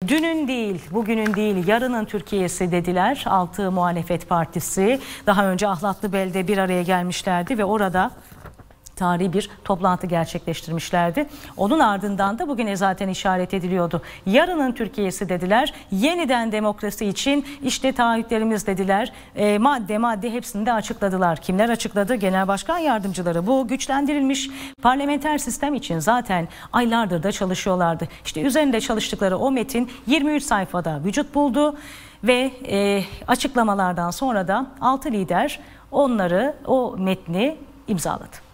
Dünün değil, bugünün değil, yarının Türkiye'si dediler 6 muhalefet partisi. Daha önce Ahlatlıbel'de bir araya gelmişlerdi ve orada tarihi bir toplantı gerçekleştirmişlerdi. Onun ardından da bugüne zaten işaret ediliyordu. Yarının Türkiye'si dediler. Yeniden demokrasi için işte taahhütlerimiz dediler. Madde hepsini de açıkladılar. Kimler açıkladı? Genel Başkan Yardımcıları. Bu güçlendirilmiş parlamenter sistem için zaten aylardır da çalışıyorlardı. İşte üzerinde çalıştıkları o metin 23 sayfada vücut buldu ve açıklamalardan sonra da 6 lider o metni imzaladı.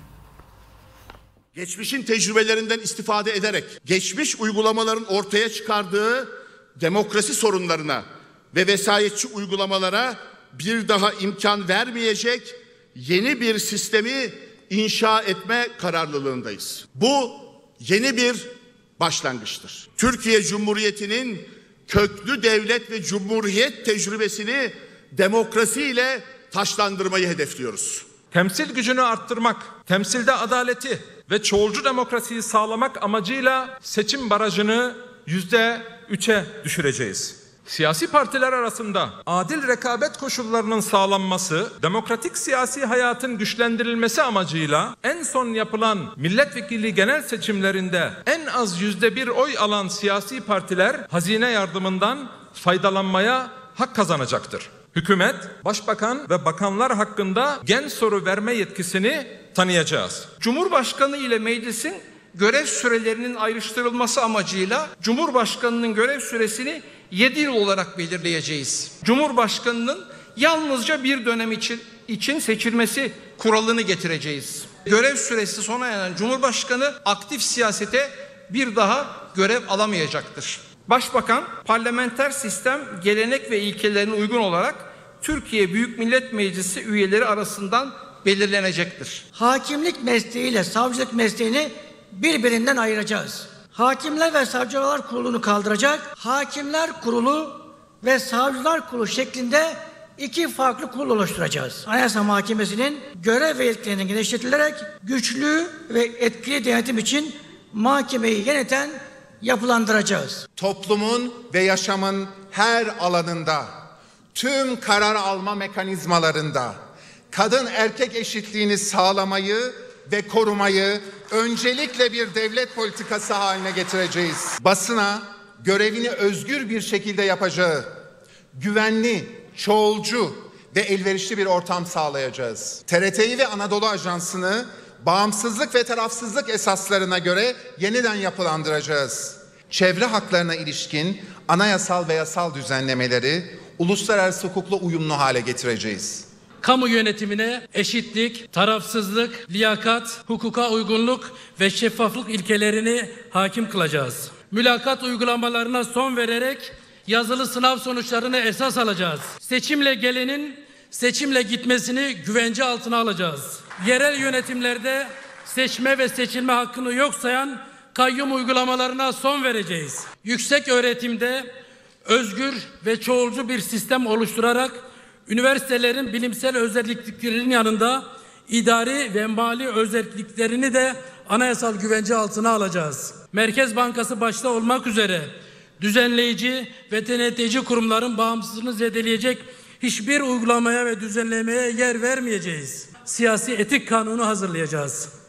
Geçmişin tecrübelerinden istifade ederek geçmiş uygulamaların ortaya çıkardığı demokrasi sorunlarına ve vesayetçi uygulamalara bir daha imkan vermeyecek yeni bir sistemi inşa etme kararlılığındayız. Bu yeni bir başlangıçtır. Türkiye Cumhuriyeti'nin köklü devlet ve cumhuriyet tecrübesini demokrasiyle taşlandırmayı hedefliyoruz. Temsil gücünü arttırmak, temsilde adaleti ve çoğulcu demokrasiyi sağlamak amacıyla seçim barajını %3'e düşüreceğiz. Siyasi partiler arasında adil rekabet koşullarının sağlanması, demokratik siyasi hayatın güçlendirilmesi amacıyla en son yapılan milletvekili genel seçimlerinde en az %1 oy alan siyasi partiler hazine yardımından faydalanmaya hak kazanacaktır. Hükümet, başbakan ve bakanlar hakkında gen soru verme yetkisini tanıyacağız. Cumhurbaşkanı ile meclisin görev sürelerinin ayrıştırılması amacıyla Cumhurbaşkanının görev süresini 7 yıl olarak belirleyeceğiz. Cumhurbaşkanının yalnızca bir dönem için seçilmesi kuralını getireceğiz. Görev süresi sona eren Cumhurbaşkanı aktif siyasete bir daha görev alamayacaktır. Başbakan, parlamenter sistem, gelenek ve ilkelerine uygun olarak Türkiye Büyük Millet Meclisi üyeleri arasından belirlenecektir. Hakimlik mesleğiyle savcılık mesleğini birbirinden ayıracağız. Hakimler ve Savcılar Kurulu'nu kaldıracak, Hakimler Kurulu ve Savcılar Kurulu şeklinde 2 farklı kurul oluşturacağız. Anayasa Mahkemesi'nin görev ve yetkilerinin genişletilerek güçlü ve etkili denetim için mahkemeyi yeniden yapılandıracağız. Toplumun ve yaşamın her alanında, tüm karar alma mekanizmalarında kadın erkek eşitliğini sağlamayı ve korumayı öncelikle bir devlet politikası haline getireceğiz. Basına görevini özgür bir şekilde yapacağı, güvenli, çoğulcu ve elverişli bir ortam sağlayacağız. TRT'yi ve Anadolu Ajansı'nı bağımsızlık ve tarafsızlık esaslarına göre yeniden yapılandıracağız. Çevre haklarına ilişkin anayasal ve yasal düzenlemeleri uluslararası hukukla uyumlu hale getireceğiz. Kamu yönetimine eşitlik, tarafsızlık, liyakat, hukuka uygunluk ve şeffaflık ilkelerini hakim kılacağız. Mülakat uygulamalarına son vererek yazılı sınav sonuçlarını esas alacağız. Seçimle gelenin seçimle gitmesini güvence altına alacağız. Yerel yönetimlerde seçme ve seçilme hakkını yok sayan kayyum uygulamalarına son vereceğiz. Yüksek öğretimde özgür ve çoğulcu bir sistem oluşturarak üniversitelerin bilimsel özelliklerinin yanında idari ve mali özelliklerini de anayasal güvence altına alacağız. Merkez Bankası başta olmak üzere düzenleyici ve denetleyici kurumların bağımsızlığını zedeleyecek hiçbir uygulamaya ve düzenlemeye yer vermeyeceğiz. Siyasi etik kanunu hazırlayacağız.